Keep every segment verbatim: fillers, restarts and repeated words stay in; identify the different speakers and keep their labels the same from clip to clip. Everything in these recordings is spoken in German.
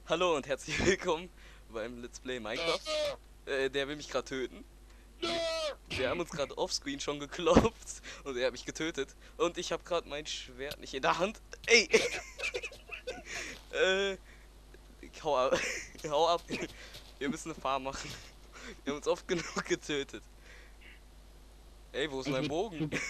Speaker 1: Hallo und herzlich willkommen beim Let's Play Minecraft. Äh, der will mich gerade töten. Wir, wir haben uns gerade offscreen schon geklopft und er hat mich getötet. Und ich habe gerade mein Schwert nicht in der Hand. Ey! äh, hau ab. hau ab. Wir müssen eine Farm machen. Wir haben uns oft genug getötet. Ey, wo ist
Speaker 2: Es
Speaker 1: mein
Speaker 2: wird
Speaker 1: Bogen?
Speaker 2: super.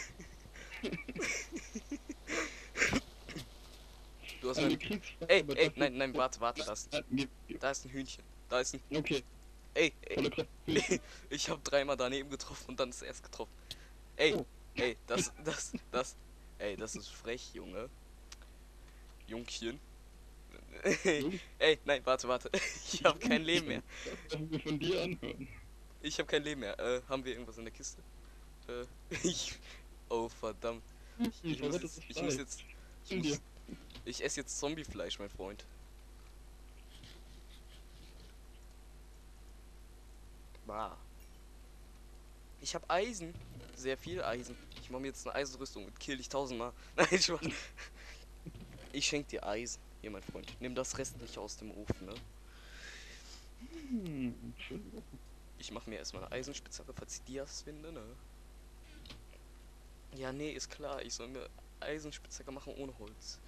Speaker 1: Du hast
Speaker 2: Eine
Speaker 1: mein...
Speaker 2: Kriegsfrage,
Speaker 1: Ey,
Speaker 2: aber
Speaker 1: ey,
Speaker 2: dafür.
Speaker 1: nein, nein, warte, warte, da ist,
Speaker 2: Nein, gib, gib.
Speaker 1: da ist ein Hühnchen. Da ist ein...
Speaker 2: Okay,
Speaker 1: Ey, ey.
Speaker 2: volle Kraft. Hühnchen.
Speaker 1: Ich habe dreimal daneben getroffen und dann ist er erst getroffen. Ey,
Speaker 2: Oh,
Speaker 1: ey, das, das, das, ey, das ist frech, Junge. Jungchen.
Speaker 2: Jungs,
Speaker 1: Ey, nein, warte, warte. Ich habe kein Leben mehr.
Speaker 2: das dürfen wir von dir anhören.
Speaker 1: Ich habe kein Leben mehr. Äh, haben wir irgendwas in der Kiste? Äh, ich. Oh, verdammt. Ich,
Speaker 2: Hm,
Speaker 1: ich muss
Speaker 2: verrottetes
Speaker 1: jetzt, ich muss
Speaker 2: Fleisch.
Speaker 1: jetzt, ich
Speaker 2: In dir.
Speaker 1: muss, ich esse jetzt Zombiefleisch, mein Freund. Bah. Ich habe Eisen. Sehr viel Eisen. Ich mache mir jetzt eine Eisenrüstung und kill dich tausendmal. Nein, Spaß. Ich schenk dir Eisen. Hier, mein Freund. Nimm das restliche aus dem Ofen, ne?
Speaker 2: Hm, Entschuldigung.
Speaker 1: Ich mache mir erstmal eine Eisenspitzhacke, falls ich die das finde, ne? Ja, nee, ist klar. Ich soll mir Eisenspitzhacke machen ohne Holz.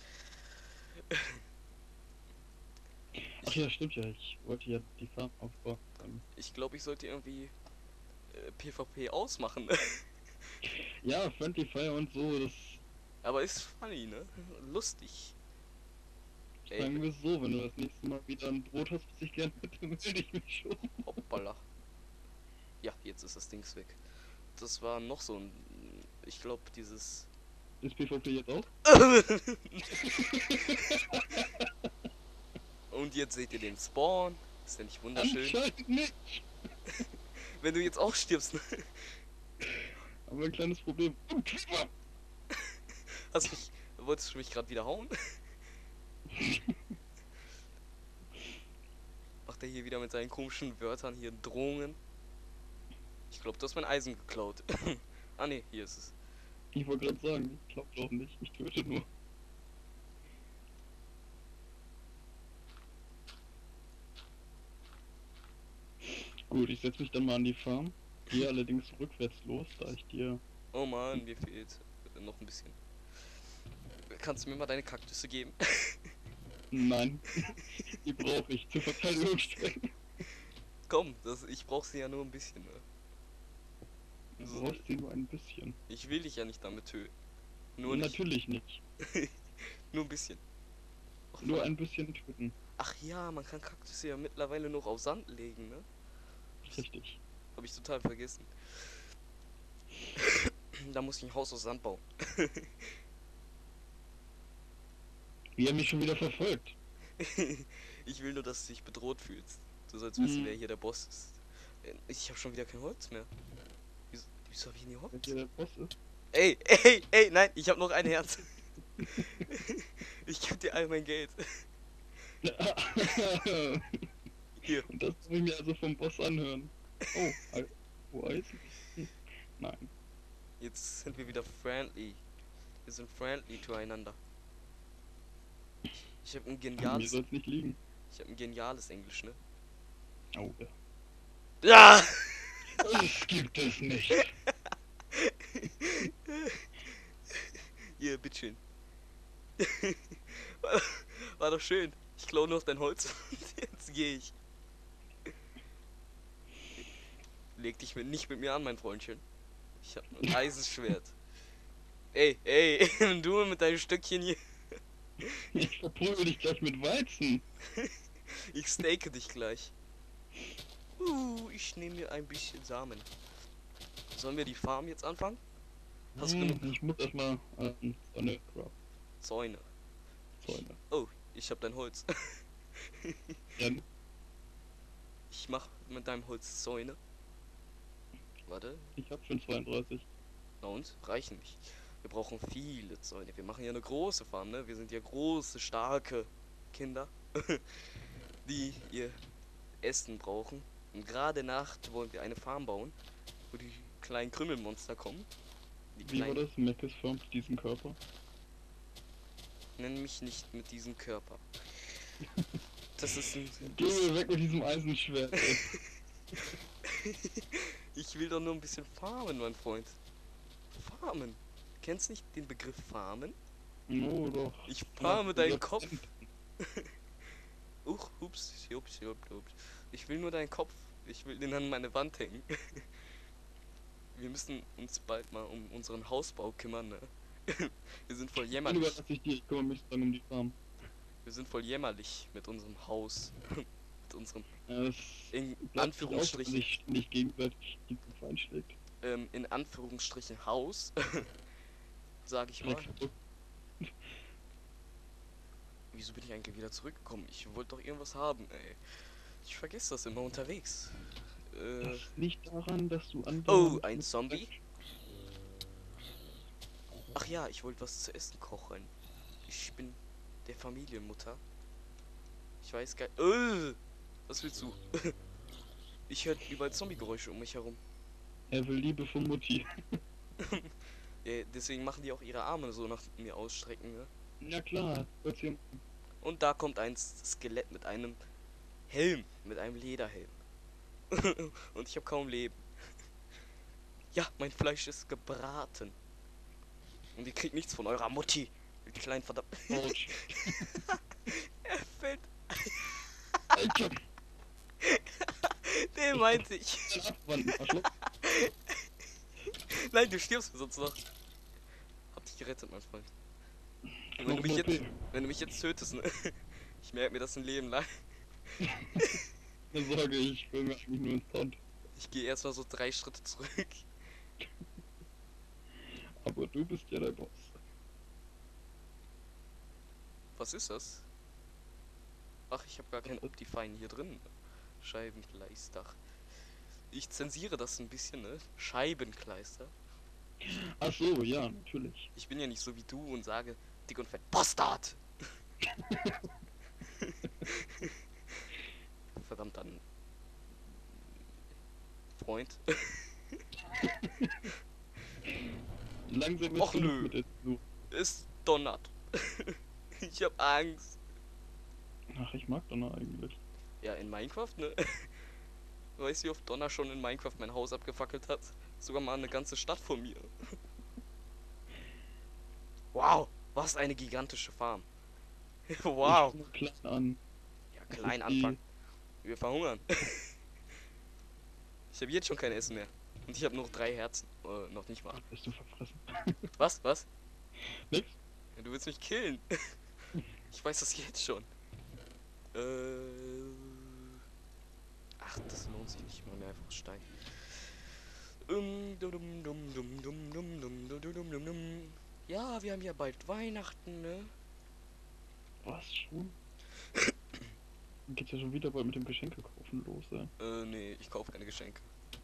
Speaker 2: Ach ja, stimmt ja. Ich wollte ja die Farm aufbauen. Ähm,
Speaker 1: Ich glaube, ich sollte irgendwie äh, PvP ausmachen.
Speaker 2: Ja, Friendly Fire und so, das
Speaker 1: Aber ist funny, ne? Lustig. Ey,
Speaker 2: sagen wir so, wenn du das nächste Mal wieder ein Brot hast, was ich gerne hätte, melde ich mich schon.
Speaker 1: hoppala. Ja, jetzt ist das Dings weg. Das war noch so ein... Ich glaube, dieses...
Speaker 2: Ist PvP jetzt auch?
Speaker 1: Und jetzt seht ihr den Spawn. Ist der nicht wunderschön?
Speaker 2: Anscheinend nicht.
Speaker 1: Wenn du jetzt auch stirbst, ne?
Speaker 2: Aber ein kleines Problem. Oh, Creeper!
Speaker 1: Hast mich... Wolltest du mich gerade wieder hauen? Macht er hier wieder mit seinen komischen Wörtern hier Drohungen? Ich glaube, du hast mein Eisen geklaut. Ah ne, hier ist es.
Speaker 2: Ich wollte gerade sagen, ich glaube doch nicht, ich töte nur. Gut, ich setze mich dann mal an die Farm. Gehe allerdings rückwärts los, da ich dir...
Speaker 1: Oh man, mir fehlt noch ein bisschen. Kannst du mir mal deine Kaktüse geben?
Speaker 2: Nein, die brauche ich zur Verteidigungszwecken.
Speaker 1: Komm, das, ich brauch sie ja nur ein bisschen. Ne?
Speaker 2: Du
Speaker 1: So,
Speaker 2: brauchst sie nur ein bisschen.
Speaker 1: ich will dich ja nicht damit töten. Nur nicht.
Speaker 2: Natürlich nicht.
Speaker 1: Nur ein bisschen. Ach,
Speaker 2: Nur
Speaker 1: fuck.
Speaker 2: ein bisschen töten.
Speaker 1: Ach ja, man kann Kaktüse ja mittlerweile noch auf Sand legen, ne?
Speaker 2: Richtig.
Speaker 1: Hab ich total vergessen. Da muss ich ein Haus aus Sand bauen.
Speaker 2: Wie er mich schon wieder verfolgt.
Speaker 1: Ich will nur, dass du dich bedroht fühlst. Du sollst wissen,
Speaker 2: Hm.
Speaker 1: wer hier der Boss ist. Äh, Ich habe schon wieder kein Holz mehr. Wieso, wieso habe ich nie
Speaker 2: Wer
Speaker 1: Holz?
Speaker 2: hier der Boss ist.
Speaker 1: Ey, ey, ey, nein, ich habe noch ein Herz. Ich gebe dir all mein Geld. Hier.
Speaker 2: Und das soll ich mir also vom Boss anhören. Oh, Al- wo Eisen? Hm. Nein.
Speaker 1: Jetzt sind wir wieder friendly. Wir sind friendly zueinander. Ich habe ein
Speaker 2: Mir
Speaker 1: geniales,
Speaker 2: soll es nicht liegen.
Speaker 1: ich habe ein geniales Englisch, ne?
Speaker 2: Oh ja.
Speaker 1: Ja!
Speaker 2: Das gibt es nicht.
Speaker 1: Hier, bitteschön. War, war doch schön. Ich klaue nur auf dein Holz und jetzt gehe ich. Leg dich mit, nicht mit mir an, mein Freundchen. Ich hab ein Eisenschwert. Ey, ey, du mit deinem Stöckchen hier.
Speaker 2: Ich verprügel dich gleich mit Weizen.
Speaker 1: Ich stake dich gleich. Uh, ich nehme mir ein bisschen Samen. Sollen wir die Farm jetzt anfangen? Hast du
Speaker 2: Hm,
Speaker 1: genug
Speaker 2: ich muss erstmal ähm, so eine Craft
Speaker 1: Zäune?
Speaker 2: Zäune.
Speaker 1: Oh, ich hab dein Holz.
Speaker 2: Ja,
Speaker 1: Ich mach mit deinem Holz Zäune. Warte,
Speaker 2: ich hab schon zweiunddreißig.
Speaker 1: na und? Reichen nicht. Wir brauchen viele Zäune. Wir machen ja eine große Farm, ne? Wir sind ja große, starke Kinder, die ihr Essen brauchen. Und gerade Nacht wollen wir eine Farm bauen, wo die kleinen Krümmelmonster kommen. Die
Speaker 2: Wie war
Speaker 1: kleinen,
Speaker 2: das? Meckes formt diesen Körper.
Speaker 1: nenn mich nicht mit diesem Körper. Das ist ein...
Speaker 2: Geh mir weg mit diesem Eisenschwert, ey.
Speaker 1: Ich will doch nur ein bisschen farmen, mein Freund. Farmen. Kennst nicht den Begriff farmen?
Speaker 2: No, doch.
Speaker 1: Ich
Speaker 2: Du machst
Speaker 1: farme deinen
Speaker 2: unser
Speaker 1: Kopf.
Speaker 2: Cent.
Speaker 1: Uch, hups, hups, hups, hups. Ich will nur deinen Kopf. Ich will den an meine Wand hängen. Wir müssen uns bald mal um unseren Hausbau kümmern, ne? Wir sind voll
Speaker 2: Dann
Speaker 1: jämmerlich.
Speaker 2: überlasse ich dir, ich kümmere mich dann um die Farm.
Speaker 1: Wir sind voll jämmerlich mit unserem Haus. Mit unserem,
Speaker 2: Ja, das
Speaker 1: in
Speaker 2: bleibt nicht aus, wenn man
Speaker 1: Anführungsstrichen,
Speaker 2: sich ständig gegenseitig die Köpfe einschlägt.
Speaker 1: ähm, in Anführungsstrichen Haus. Sag ich mal.
Speaker 2: Dreck.
Speaker 1: Wieso bin ich eigentlich wieder zurückgekommen? Ich wollte doch irgendwas haben, ey. Ich vergesse das immer unterwegs. Äh,
Speaker 2: Das liegt daran, dass du
Speaker 1: oh,
Speaker 2: andauernd
Speaker 1: ein
Speaker 2: mit-
Speaker 1: Zombie? Ach ja, ich wollte was zu essen kochen. Ich bin der Familienmutter. Ich weiß gar nicht. Was willst du? Ich höre überall Zombie-Geräusche um mich herum.
Speaker 2: Er will Liebe von Mutti.
Speaker 1: Ja, deswegen machen die auch ihre Arme so nach mir ausstrecken, ne?
Speaker 2: Ja klar, hört sich
Speaker 1: Und da kommt ein Skelett mit einem Helm, mit einem Lederhelm. Und ich habe kaum Leben. Ja, mein Fleisch ist gebraten. Und ihr kriegt nichts von eurer Mutti. Ihr kleinen verdammt.
Speaker 2: Autsch.
Speaker 1: Er fällt.
Speaker 2: Alter,
Speaker 1: Den meinte ich.
Speaker 2: dein Abwanden, Arschloch.
Speaker 1: Nein, du stirbst sonst noch. Hab dich gerettet, mein Freund. Und wenn du mich jetzt, wenn du mich jetzt tötest, ne? Ich merke mir das ein Leben lang.
Speaker 2: Eine Sorge, ich will mir eigentlich nur ins Taunt.
Speaker 1: Ich gehe erstmal so drei Schritte zurück.
Speaker 2: Aber du bist ja der Boss.
Speaker 1: Was ist das? Ach, ich habe gar kein Optifine hier drin. Scheibenkleister. Ich zensiere das ein bisschen, ne? Scheibenkleister.
Speaker 2: Ach so, ja, natürlich.
Speaker 1: Ich bin ja nicht so wie du und sage dick und fett Bastard. Verdammt dann. Freund.
Speaker 2: Langsam
Speaker 1: Och,
Speaker 2: ist
Speaker 1: nö.
Speaker 2: genug mit der Suche.
Speaker 1: Es donnert. Ich hab Angst.
Speaker 2: Ach, ich mag Donner eigentlich.
Speaker 1: Ja, in Minecraft, ne? Weißt du, wie oft Donner schon in Minecraft mein Haus abgefackelt hat? Sogar mal eine ganze Stadt von mir. Wow, was eine gigantische Farm. Wow.
Speaker 2: Ich fang klein an.
Speaker 1: Ja,
Speaker 2: Das
Speaker 1: klein
Speaker 2: ist die-
Speaker 1: anfangen. Wir verhungern. Ich habe jetzt schon kein Essen mehr. Und ich habe noch drei Herzen. Äh, noch nicht mal.
Speaker 2: Ach, bist du verfressen.
Speaker 1: Was? Was?
Speaker 2: Nix?
Speaker 1: Ja, du willst mich killen. Ich weiß das jetzt schon. Äh. Ach, das lohnt sich nicht. Ich mach mir einfach Stein. Ähm, dum, dum, dum, dum, dum, dum, dum, dum, dum, dum, dum. Ja, wir haben ja bald Weihnachten, ne?
Speaker 2: Was schon? Geht ja schon wieder bald mit dem Geschenke kaufen los, ey.
Speaker 1: Äh, nee, ich kaufe keine Geschenke.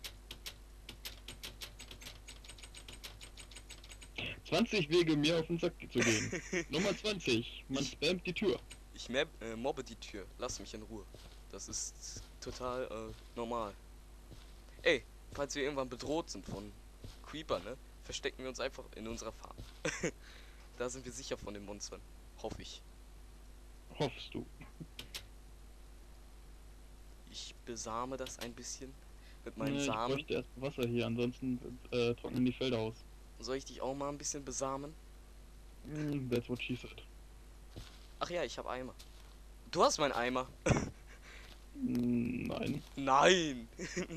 Speaker 2: zwanzig Wege, mir auf den Sack zu gehen. Nummer zwanzig. Man
Speaker 1: Ich-
Speaker 2: spammt die Tür.
Speaker 1: Ich mab, äh, mobbe die Tür. Lass mich in Ruhe. Das ist total äh, normal. Ey, falls wir irgendwann bedroht sind von Creeper, ne? Verstecken wir uns einfach in unserer Farm. Da sind wir sicher von den Monstern. Hoffe ich.
Speaker 2: Hoffst du.
Speaker 1: Ich besame das ein bisschen mit meinen
Speaker 2: Nee, ich
Speaker 1: Samen.
Speaker 2: bräuchte erst Wasser hier, ansonsten äh, trocknen die Felder aus.
Speaker 1: Soll ich dich auch mal ein bisschen besamen?
Speaker 2: Mm, that's what she said.
Speaker 1: Ach ja, ich habe Eimer. Du hast meinen Eimer.
Speaker 2: Mm, nein.
Speaker 1: Nein.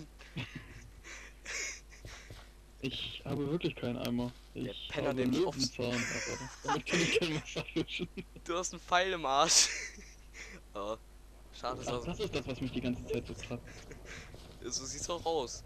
Speaker 2: Ich habe wirklich keinen Eimer.
Speaker 1: Der
Speaker 2: Ich
Speaker 1: Penner,
Speaker 2: habe
Speaker 1: der nie
Speaker 2: Löwenzahn, aber damit kann ich kein Wasser fischen.
Speaker 1: Du hast einen Pfeil im Arsch. Oh, schade,
Speaker 2: Ach,
Speaker 1: so,
Speaker 2: das ist das, was mich die ganze Zeit so kratzt.
Speaker 1: so sieht's auch aus.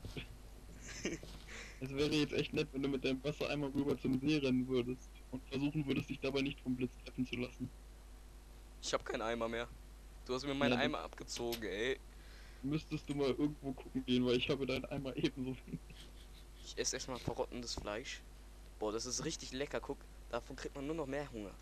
Speaker 2: Es wäre jetzt echt nett, wenn du mit deinem Wassereimer rüber zum See rennen würdest und versuchen würdest, dich dabei nicht vom Blitz treffen zu lassen.
Speaker 1: Ich habe keinen Eimer mehr. Du hast mir meinen
Speaker 2: Ja, du-
Speaker 1: Eimer abgezogen, ey.
Speaker 2: Müsstest du mal irgendwo gucken gehen, weil ich habe deinen Eimer ebenso wenig.
Speaker 1: Ich esse erstmal verrottendes Fleisch. Boah, das ist richtig lecker, guck. Davon kriegt man nur noch mehr Hunger.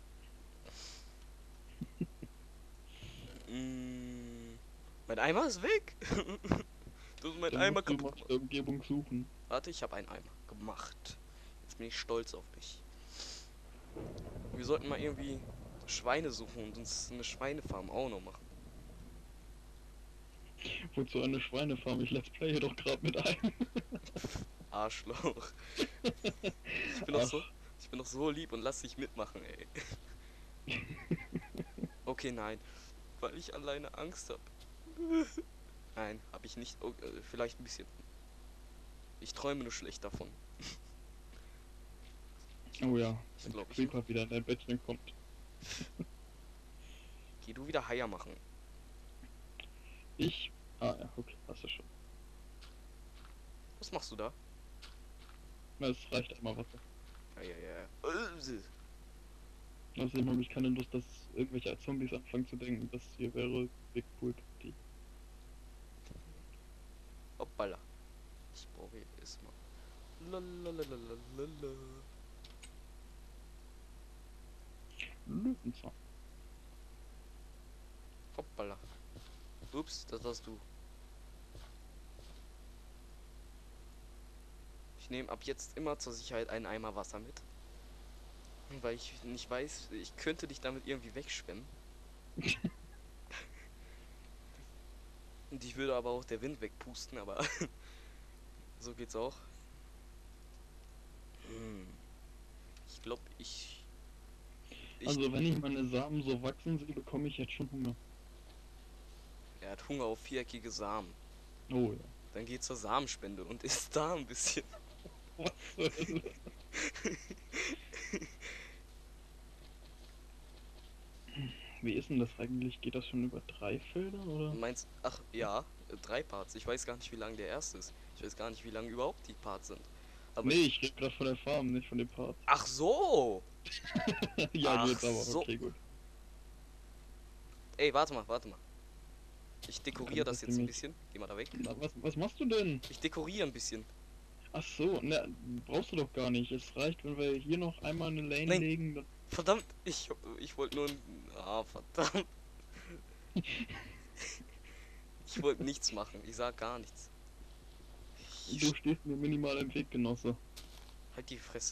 Speaker 1: mm, mein Eimer ist weg. Du hast meinen
Speaker 2: Dann
Speaker 1: Eimer
Speaker 2: musst du mal
Speaker 1: kaputt
Speaker 2: in der Umgebung suchen.
Speaker 1: Warte, ich habe einen Eimer gemacht. Jetzt bin ich stolz auf mich. Wir sollten mal irgendwie Schweine suchen und uns eine Schweinefarm auch noch machen.
Speaker 2: Wozu eine Schweinefarm? Ich let's playe doch gerade mit einem.
Speaker 1: Arschloch. Ich bin doch
Speaker 2: Ach,
Speaker 1: so, ich bin doch so lieb und lass dich mitmachen, ey. Okay, nein. Weil ich alleine Angst habe. Nein, habe ich nicht. Oh, äh, vielleicht ein bisschen. Ich träume nur schlecht davon.
Speaker 2: oh ja,
Speaker 1: Ich
Speaker 2: wenn
Speaker 1: glaube, ich.
Speaker 2: Creeper wieder in dein Bettchen kommt.
Speaker 1: Geh du wieder Haier machen.
Speaker 2: Ich? Ah ja, okay, hast du schon.
Speaker 1: Was machst du da?
Speaker 2: Na, es reicht einmal Wasser.
Speaker 1: Ja, ja, ja. Äh,
Speaker 2: Außerdem habe ich keine Lust, dass irgendwelche Zombies anfangen zu denken, das hier wäre Big Pool Party.
Speaker 1: Hoppala. Ich brauche erstmal. Lalalalalalala.
Speaker 2: Löwenzahn.
Speaker 1: Hoppala. Ups, das warst du. Ich nehme ab jetzt immer zur Sicherheit einen Eimer Wasser mit. Weil ich nicht weiß, ich könnte dich damit irgendwie wegschwemmen. Und ich würde aber auch der Wind wegpusten, aber so geht's auch. Hm. Ich glaube, ich, ich...
Speaker 2: Also wenn ich meine Samen so wachsen sehe, bekomme ich jetzt schon Hunger.
Speaker 1: Er hat Hunger auf viereckige Samen.
Speaker 2: Oh ja.
Speaker 1: Dann geht zur Samenspende und isst da ein bisschen.
Speaker 2: Was zur Hölle? Wie ist denn das eigentlich? Geht das schon über drei Felder oder?
Speaker 1: Meinst, ach ja, äh, drei Parts. Ich weiß gar nicht, wie lang der erste ist. Ich weiß gar nicht, wie lang überhaupt die Parts sind. Aber
Speaker 2: Nee, ich rede gerade von der Farm, nicht von dem Part.
Speaker 1: ach so!
Speaker 2: Ja,
Speaker 1: Ach
Speaker 2: geht's aber,
Speaker 1: so.
Speaker 2: okay, gut.
Speaker 1: Ey, warte mal, warte mal. Ich dekoriere
Speaker 2: Kann
Speaker 1: das
Speaker 2: ich
Speaker 1: jetzt ein
Speaker 2: nicht.
Speaker 1: bisschen. Geh mal da weg.
Speaker 2: Na, was, was machst du denn?
Speaker 1: Ich dekoriere ein bisschen.
Speaker 2: Ach so, ne, brauchst du doch gar nicht. Es reicht, wenn wir hier noch einmal eine Lane
Speaker 1: Nein.
Speaker 2: legen. Dann...
Speaker 1: Verdammt, ich, ich wollte nur ein... Ah, verdammt. Ich wollte nichts machen. Ich sag gar nichts. Ich
Speaker 2: Du stehst mir minimal im Weg, Genosse.
Speaker 1: halt die Fresse.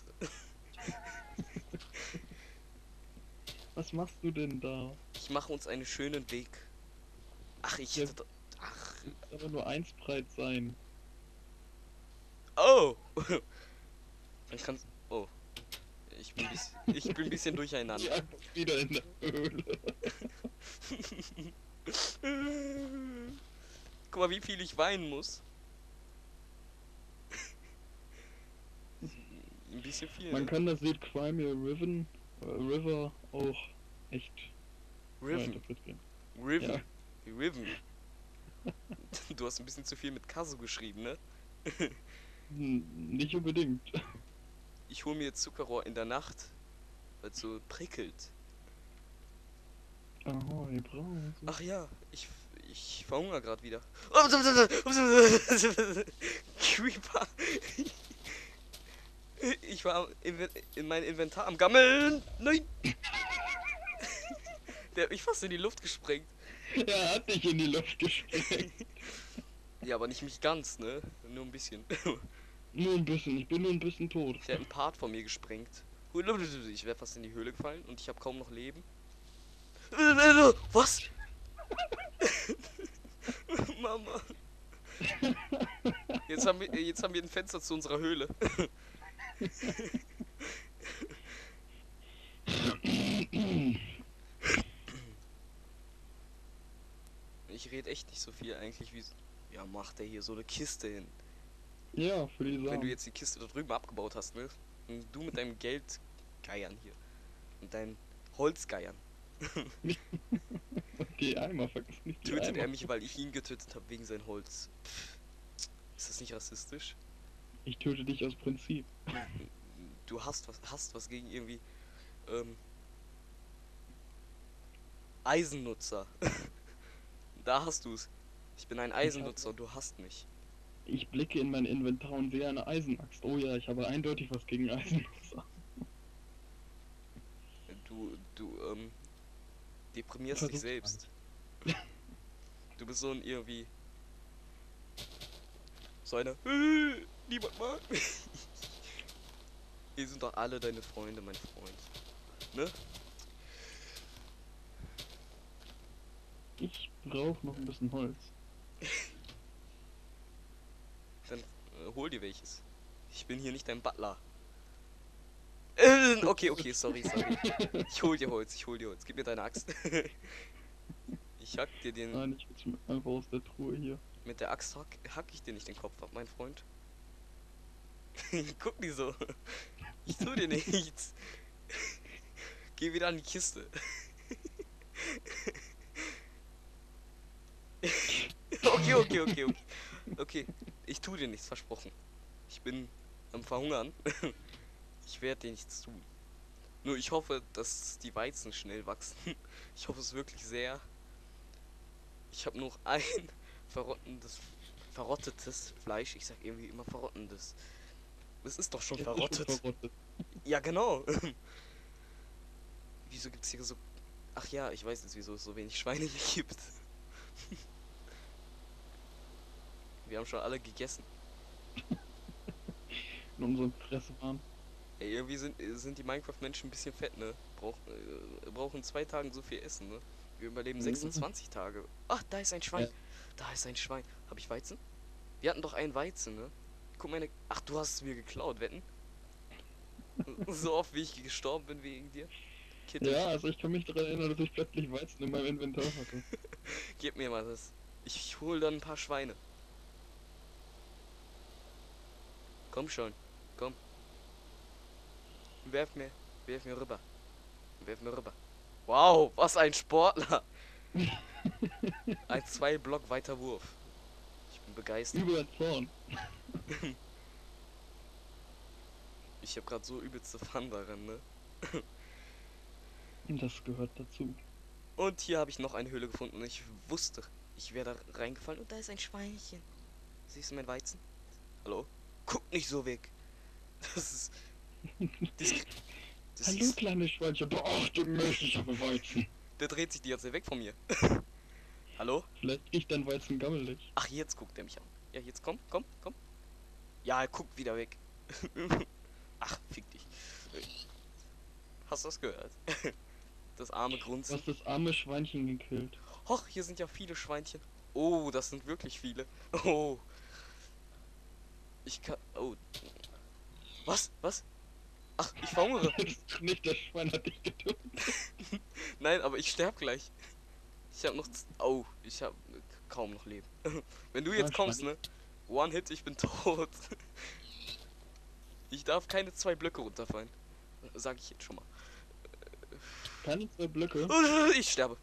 Speaker 2: Was machst du denn da?
Speaker 1: Ich mache uns einen schönen Weg. Ach, ich...
Speaker 2: Ja.
Speaker 1: Ach...
Speaker 2: Es aber nur eins breit sein.
Speaker 1: Oh! Dann kannst... Oh. Ich bin, bis, ich bin ein bisschen durcheinander.
Speaker 2: Ja, wieder in der Höhle.
Speaker 1: Guck mal, wie viel ich weinen muss. Ein bisschen viel.
Speaker 2: Man
Speaker 1: Ne?
Speaker 2: kann das Lied Crimea Riven, äh, River auch echt
Speaker 1: Riven.
Speaker 2: interpretieren.
Speaker 1: Riven.
Speaker 2: Ja.
Speaker 1: Riven. Du hast ein bisschen zu viel mit Kasu geschrieben, ne?
Speaker 2: Hm, nicht unbedingt.
Speaker 1: Ich hole mir Zuckerrohr in der Nacht, weil es so prickelt.
Speaker 2: Ahoi, Brause.
Speaker 1: Ach ja, ich, ich verhungere gerade wieder. Creeper. Ich war in, in mein Inventar am Gammeln. Nein. Der hat mich fast in die Luft gesprengt.
Speaker 2: Er hat dich in die Luft gesprengt.
Speaker 1: Ja, aber nicht mich ganz, ne? Nur ein bisschen.
Speaker 2: Nur ein bisschen, ich bin nur ein bisschen tot.
Speaker 1: Der hat einen Part von mir gesprengt. Ich wäre fast in die Höhle gefallen und ich habe kaum noch Leben. Was? Mama. Jetzt haben wir, jetzt haben wir ein Fenster zu unserer Höhle. Ich rede echt nicht so viel eigentlich wie... Ja, macht der hier so eine Kiste hin.
Speaker 2: Ja, für die Samen.
Speaker 1: Wenn du jetzt die Kiste da drüben abgebaut hast, ne? Und du mit deinem Geldgeiern hier. Und deinen Holzgeiern.
Speaker 2: Die Eimer, vergiss nicht die
Speaker 1: Tötet
Speaker 2: Eimer.
Speaker 1: er mich, weil ich ihn getötet habe wegen sein Holz. Pff. Ist das nicht rassistisch?
Speaker 2: Ich töte dich aus Prinzip.
Speaker 1: Du hast was, hast was gegen irgendwie ähm, Eisennutzer. Da hast du's. Ich bin ein Eisennutzer und du hasst mich.
Speaker 2: Ich blicke in mein Inventar und sehe eine Eisenaxt. Oh ja, ich habe eindeutig was gegen Eisennutzer.
Speaker 1: Du, du, ähm, deprimierst dich
Speaker 2: Versuch's
Speaker 1: selbst. Du bist so ein irgendwie... So eine... Äh, niemand mag mich. Wir sind doch alle deine Freunde, mein Freund. Ne?
Speaker 2: Ich brauche noch ein bisschen Holz.
Speaker 1: Dann äh, hol dir welches. Ich bin hier nicht dein Butler. Äh, okay, okay, sorry, sorry. Ich hol dir Holz, ich hol dir Holz. Gib mir deine Axt. Ich hack dir den.
Speaker 2: Nein, ich hol's mir einfach aus der Truhe hier.
Speaker 1: Mit der Axt hack, hack ich dir nicht den Kopf ab, mein Freund. Guck nicht so. Ich tu dir nichts. Geh wieder an die Kiste. Okay, okay, okay, okay. Okay, ich tu dir nichts, versprochen. Ich bin am Verhungern. Ich werde dir nichts tun. Nur ich hoffe, dass die Weizen schnell wachsen. Ich hoffe es wirklich sehr. Ich habe noch ein verrottendes, verrottetes Fleisch. Ich sag irgendwie immer verrottendes. Es ist doch schon
Speaker 2: Jetzt ist schon
Speaker 1: verrottet.
Speaker 2: verrottet.
Speaker 1: Ja, genau. Wieso gibt's hier so... Ach ja, ich weiß jetzt, wieso es so wenig Schweine hier gibt. Wir haben schon alle gegessen.
Speaker 2: In unserem Fresse waren.
Speaker 1: Ey, irgendwie sind, sind die Minecraft-Menschen ein bisschen fett, ne? Brauch, äh, brauchen zwei Tagen so viel Essen, ne? Wir überleben
Speaker 2: Mhm.
Speaker 1: sechsundzwanzig Tage. Ach, da ist ein Schwein.
Speaker 2: Ja.
Speaker 1: Da ist ein Schwein. Hab ich Weizen? Wir hatten doch einen Weizen, ne? Guck meine... Ach, du hast es mir geklaut, wetten? So oft, wie ich gestorben bin wegen dir. Kittel,
Speaker 2: Ja, also ich kann mich daran erinnern, dass ich plötzlich Weizen in meinem Inventar hatte.
Speaker 1: gib mir mal das. Ich hol dann ein paar Schweine. Komm schon, komm. Werf mir, werf mir rüber. Werf mir rüber. Wow, was ein Sportler. Ein zwei Block weiter Wurf. Ich bin begeistert.
Speaker 2: Über den Zaun.
Speaker 1: Ich habe gerade so übelste Fun daran, ne?
Speaker 2: Das gehört dazu.
Speaker 1: Und hier habe ich noch eine Höhle gefunden und ich wusste, ich wäre da reingefallen und da ist ein Schweinchen. Siehst du mein Weizen? Hallo? Guck nicht so weg. Das ist... Das, das
Speaker 2: Hallo
Speaker 1: ist,
Speaker 2: kleine Schweinchen, beachte mich, ich habe Weizen.
Speaker 1: der dreht sich die ganze Zeit weg von mir. Hallo?
Speaker 2: Vielleicht riecht dein Weizen gammelig.
Speaker 1: Ach, jetzt guckt er mich an. Ja, jetzt komm, komm, komm. Ja, er guckt wieder weg. Ach, fick dich. Hast du das gehört? Das arme
Speaker 2: Du
Speaker 1: Grunzen.
Speaker 2: hast das arme Schweinchen gekillt.
Speaker 1: Och, hier sind ja viele Schweinchen. Oh, das sind wirklich viele. Oh. Ich kann... Oh. Was? Was? Ach, ich verhungere.
Speaker 2: Das ist doch nicht, das Schwein hat dich getötet.
Speaker 1: Nein, aber ich sterb gleich. Ich hab noch... z- Oh, ich hab kaum noch Leben. Wenn du jetzt
Speaker 2: Ah,
Speaker 1: kommst,
Speaker 2: Schwein.
Speaker 1: ne? One Hit, ich bin tot. Ich darf keine zwei Blöcke runterfallen. Sag ich jetzt schon mal.
Speaker 2: Keine zwei Blöcke.
Speaker 1: Ich sterbe.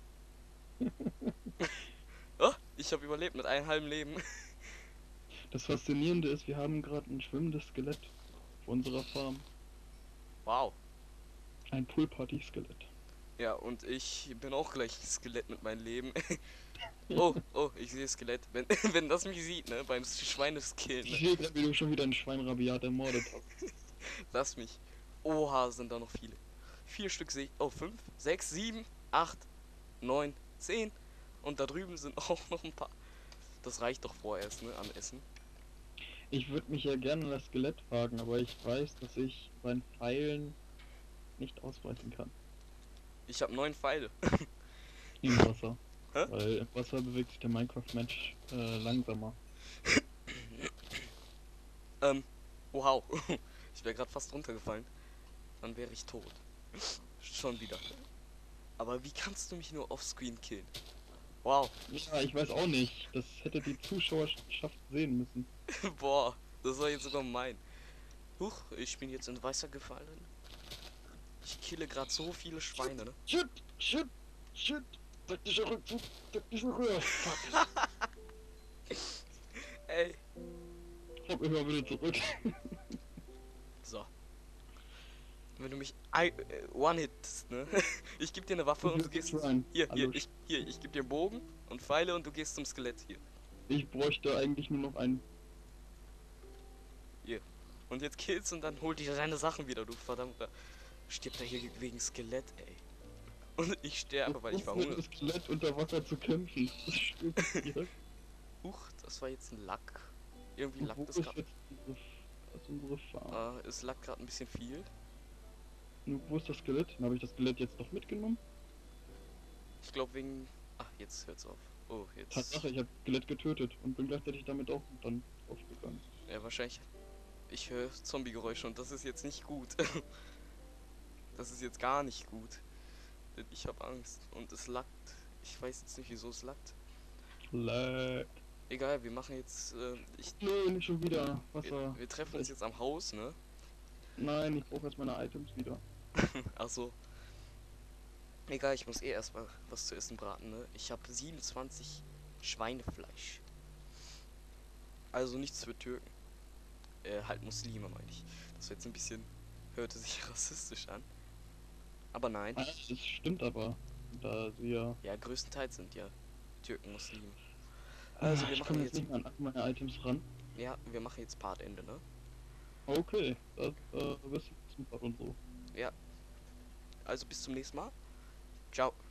Speaker 1: Oh, ich habe überlebt mit einem halben Leben.
Speaker 2: Das Faszinierende ist, wir haben gerade ein schwimmendes Skelett auf unserer Farm.
Speaker 1: Wow.
Speaker 2: Ein Poolparty-Skelett.
Speaker 1: Ja, und ich bin auch gleich ein Skelett mit meinem Leben. Oh, oh, ich sehe Skelett. Wenn, wenn das mich sieht, ne, beim Schweineskillen.
Speaker 2: Ich
Speaker 1: Ne?
Speaker 2: sehe gerade, wie du schon wieder ein Schwein rabiat ermordet hast.
Speaker 1: Lass mich. Oha, sind da noch viele. Vier Stück sehe ich. Oh, fünf, sechs, sieben, acht, neun, zehn. Und da drüben sind auch noch ein paar. Das reicht doch vorerst, ne, an Essen.
Speaker 2: Ich würde mich ja gerne an das Skelett fragen, aber ich weiß, dass ich beim Pfeilen nicht ausweichen kann.
Speaker 1: Ich habe neun Pfeile.
Speaker 2: Im Wasser.
Speaker 1: Hä?
Speaker 2: Weil im Wasser bewegt sich der Minecraft-Mensch äh, langsamer.
Speaker 1: Ähm, wow. Ich wäre gerade fast runtergefallen. Dann wäre ich tot. Schon wieder. Aber wie kannst du mich nur offscreen killen? Wow.
Speaker 2: Ja, ich weiß auch nicht. Das hätte die Zuschauerschaft sehen müssen.
Speaker 1: Boah, das war jetzt sogar mein. Huch, ich bin jetzt in Wasser gefallen. Ich kille gerade so viele Schweine, ne?
Speaker 2: Shit, shit, shit. Taktischer Rückzug, taktischer Rühr. Fuck.
Speaker 1: Ey.
Speaker 2: Komm immer wieder zurück.
Speaker 1: So. Wenn du mich ein- äh, one-hittest, ne? Ich geb dir eine Waffe und du gehst...
Speaker 2: Rein.
Speaker 1: Hier, hier,
Speaker 2: Hallo.
Speaker 1: ich, hier, ich geb dir einen Bogen und Pfeile und du gehst zum Skelett hier.
Speaker 2: Ich bräuchte eigentlich nur noch einen.
Speaker 1: Und jetzt killst und dann holt dir deine Sachen wieder, du verdammter. Stirbt er hier wegen Skelett, ey. Und ich sterbe, weil ich
Speaker 2: versuche mit
Speaker 1: verhungere.
Speaker 2: dem Skelett unter Wasser zu kämpfen. Das stimmt hier.
Speaker 1: Huch, das war jetzt ein Lack. Irgendwie
Speaker 2: Und
Speaker 1: lackt
Speaker 2: wo
Speaker 1: das
Speaker 2: ist
Speaker 1: gerade.
Speaker 2: jetzt unsere, das ist unsere Farm?
Speaker 1: Äh, es lackt gerade ein bisschen viel.
Speaker 2: Nun, wo ist das Skelett? Dann habe ich das Skelett jetzt doch mitgenommen.
Speaker 1: Ich glaube wegen Ach, jetzt hört's auf. Oh, jetzt.
Speaker 2: Tatsache, ich habe Skelett getötet und bin gleichzeitig damit auch dann aufgegangen.
Speaker 1: Ja, wahrscheinlich. Ich höre Zombie-Geräusche und das ist jetzt nicht gut. Das ist jetzt gar nicht gut. Denn ich habe Angst und es lackt. Ich weiß jetzt nicht, wieso es lackt.
Speaker 2: Lag.
Speaker 1: Egal, wir machen jetzt. Äh, ich,
Speaker 2: Nee, nicht schon wieder.
Speaker 1: wir,
Speaker 2: Wasser.
Speaker 1: wir treffen uns jetzt am Haus, ne?
Speaker 2: Nein, ich brauche jetzt meine Items wieder.
Speaker 1: Ach so. Egal, ich muss eh erstmal was zu essen braten, ne? Ich habe siebenundzwanzig Schweinefleisch. Also nichts für Türken. Äh, halt Muslime, meine ich. Das war jetzt ein bisschen. Hörte sich rassistisch an. Aber nein.
Speaker 2: Ah, das stimmt aber. Da sie ja.
Speaker 1: Ja, größtenteils sind ja Türken Muslime. Also wir
Speaker 2: Ich
Speaker 1: machen
Speaker 2: komme jetzt
Speaker 1: jetzt.
Speaker 2: nicht mehr an meine Items ran.
Speaker 1: Ja, wir machen jetzt Partende, ne?
Speaker 2: Okay, das äh, wissen wir und so.
Speaker 1: Ja. Also bis zum nächsten Mal. Ciao.